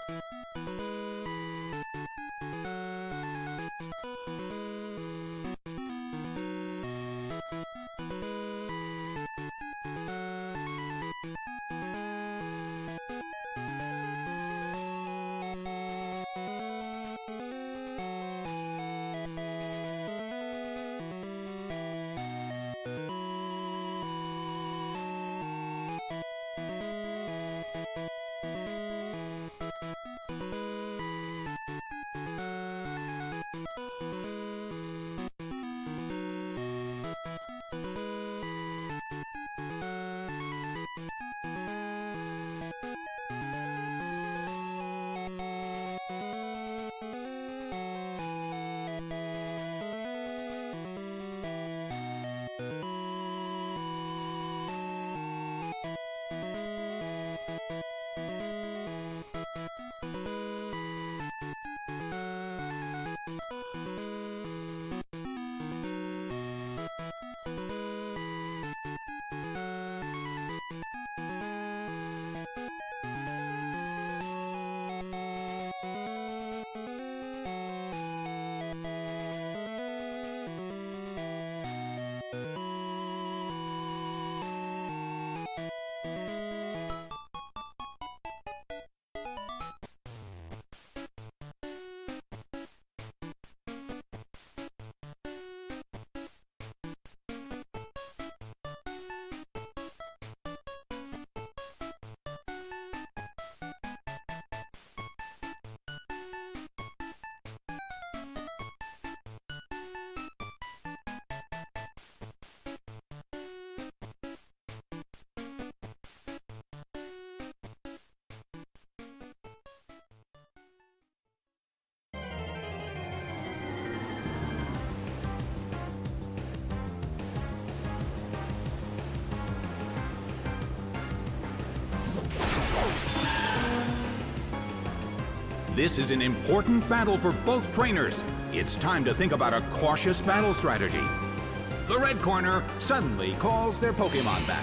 This is an important battle for both trainers. It's time to think about a cautious battle strategy. The red corner suddenly calls their Pokemon back.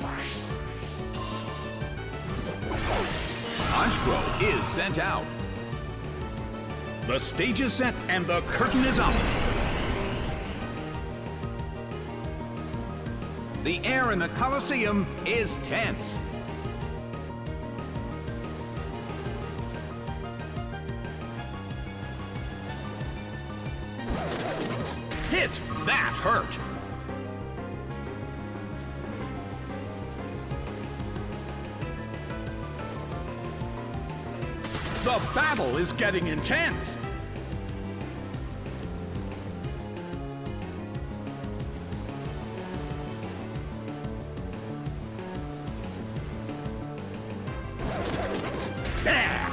Honchkrow is sent out. The stage is set and the curtain is up. The air in the Colosseum is tense. Hit! That hurt! The battle is getting intense! Yeah!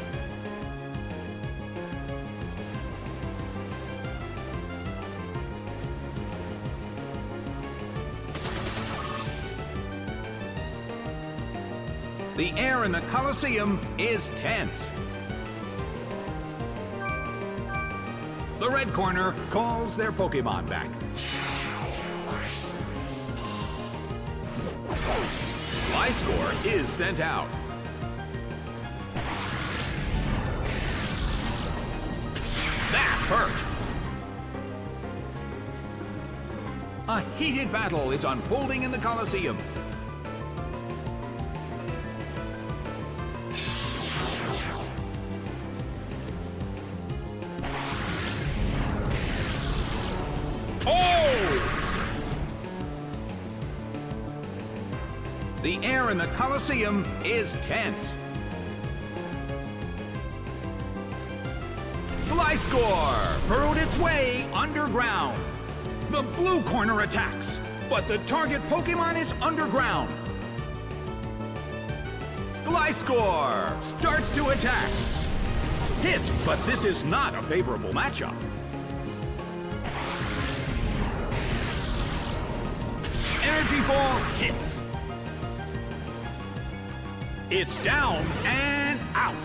The air in the Colosseum is tense. The red corner calls their Pokemon back. Gliscor is sent out. That hurt! A heated battle is unfolding in the Colosseum. The air in the Colosseum is tense. Gliscor burrowed its way underground. The blue corner attacks, but the target Pokemon is underground. Gliscor starts to attack. Hit, but this is not a favorable matchup. Energy Ball hits. It's down and out.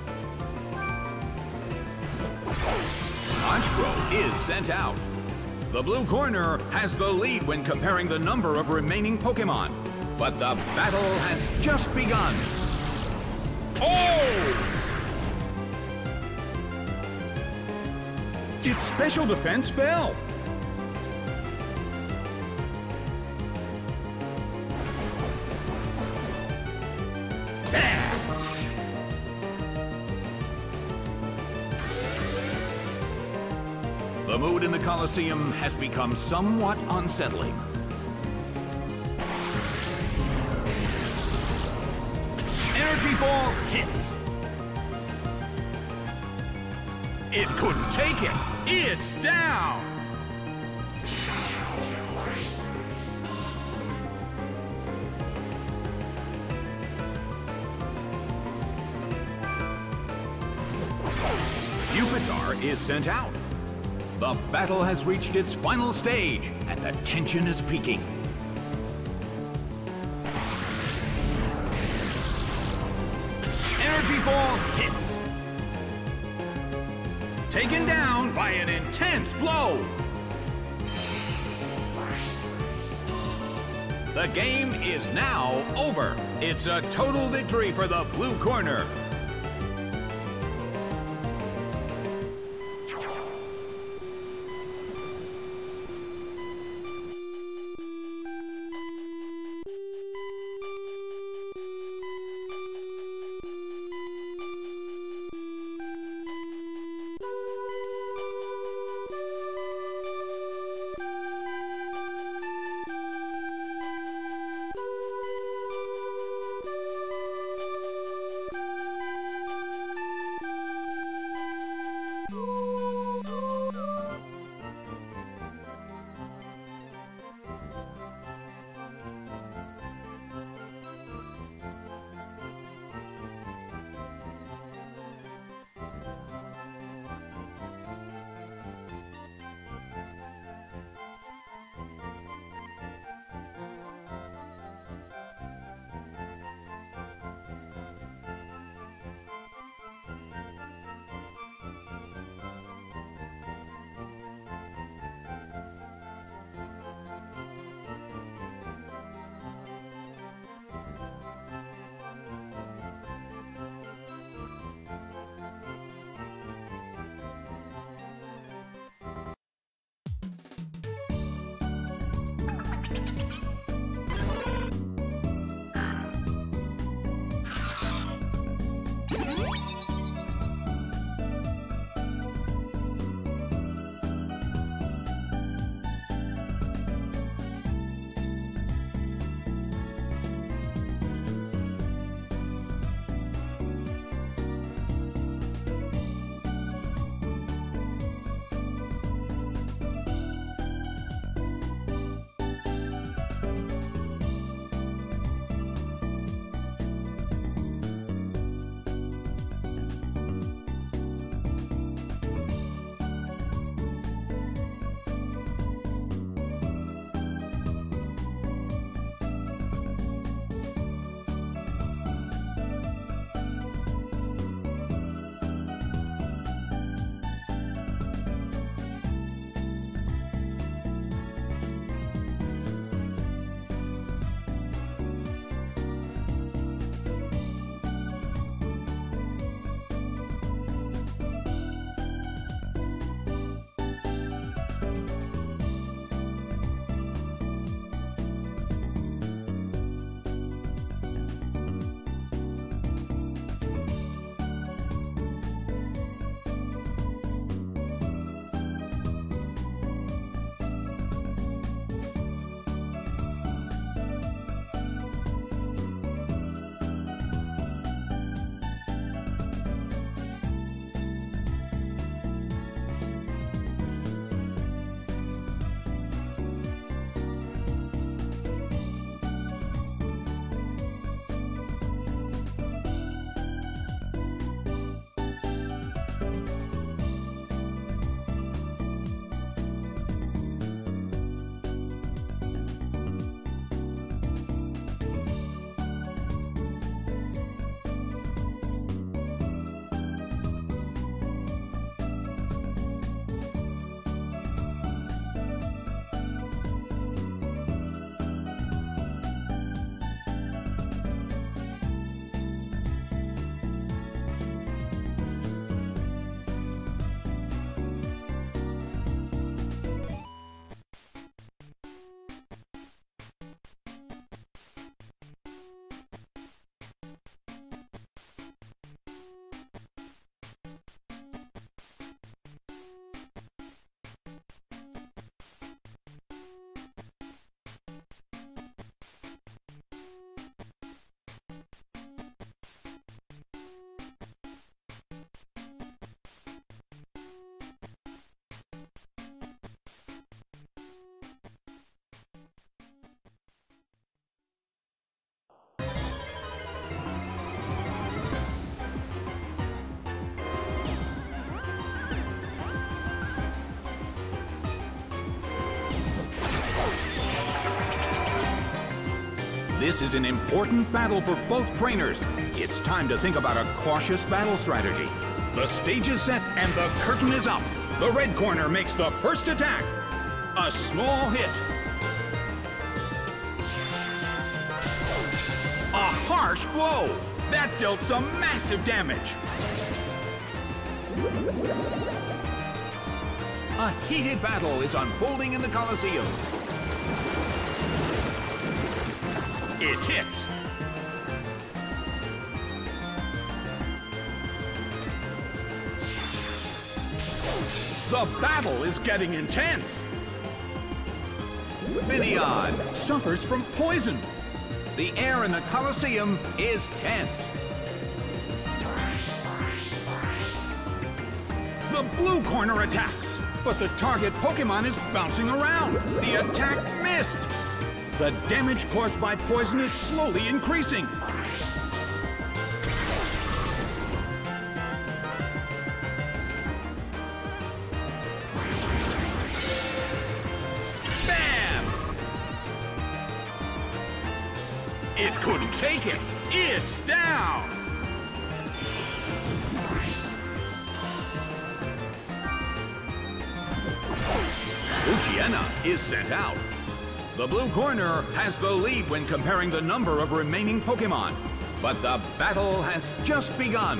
Honchkrow is sent out. The blue corner has the lead when comparing the number of remaining Pokémon. But the battle has just begun. Oh! Its special defense fell. The mood in the Colosseum has become somewhat unsettling. Energy Ball hits. It couldn't take it. It's down. Pupitar is sent out. The battle has reached its final stage, and the tension is peaking. Energy Ball hits. Taken down by an intense blow. The game is now over. It's a total victory for the blue corner. This is an important battle for both trainers. It's time to think about a cautious battle strategy. The stage is set and the curtain is up. The red corner makes the first attack. A small hit. A harsh blow. That dealt some massive damage. A heated battle is unfolding in the Colosseum. It hits. The battle is getting intense. Finneon suffers from poison. The air in the Colosseum is tense. The blue corner attacks, but the target Pokemon is bouncing around. The attack missed. The damage caused by poison is slowly increasing. Bam! It couldn't take it. It's down. Poochyena is sent out. The blue corner has the lead when comparing the number of remaining Pokemon, but the battle has just begun.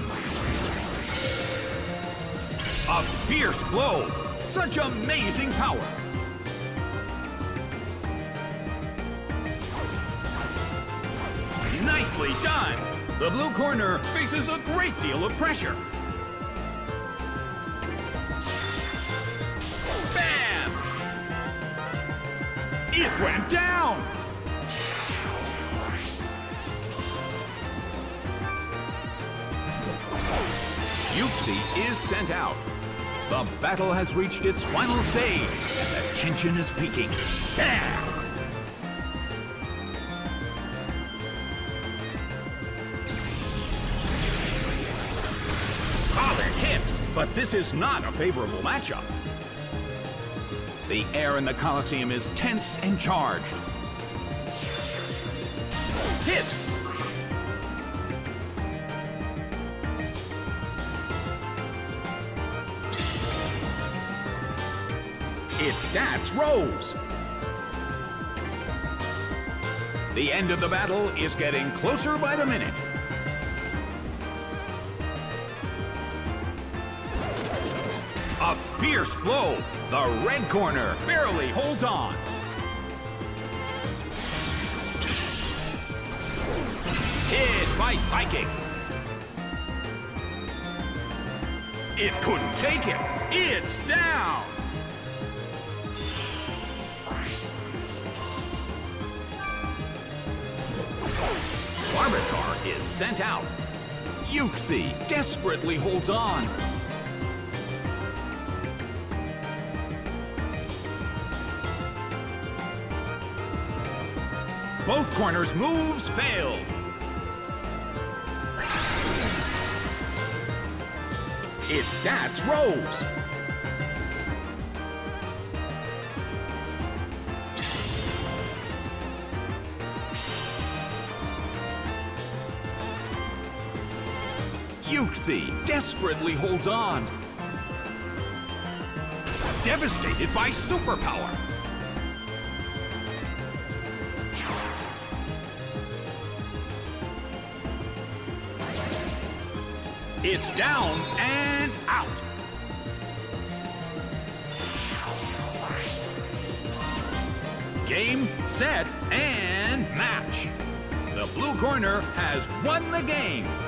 A fierce blow! Such amazing power! Nicely done! The blue corner faces a great deal of pressure. Bam! It went down! Uxie is sent out. The battle has reached its final stage, and the tension is peaking. Bam! Solid hit, but this is not a favorable matchup. The air in the Colosseum is tense and charged. Hit! Its stats rose. The end of the battle is getting closer by the minute. A fierce blow. The red corner barely holds on. Hit by Psychic. It couldn't take it. It's down. Larvitar is sent out. Uxie desperately holds on. Both corners' moves failed. Its stats rose. Uxie desperately holds on. Devastated by superpower. It's down and out. Game, set, and match. The blue corner has won the game.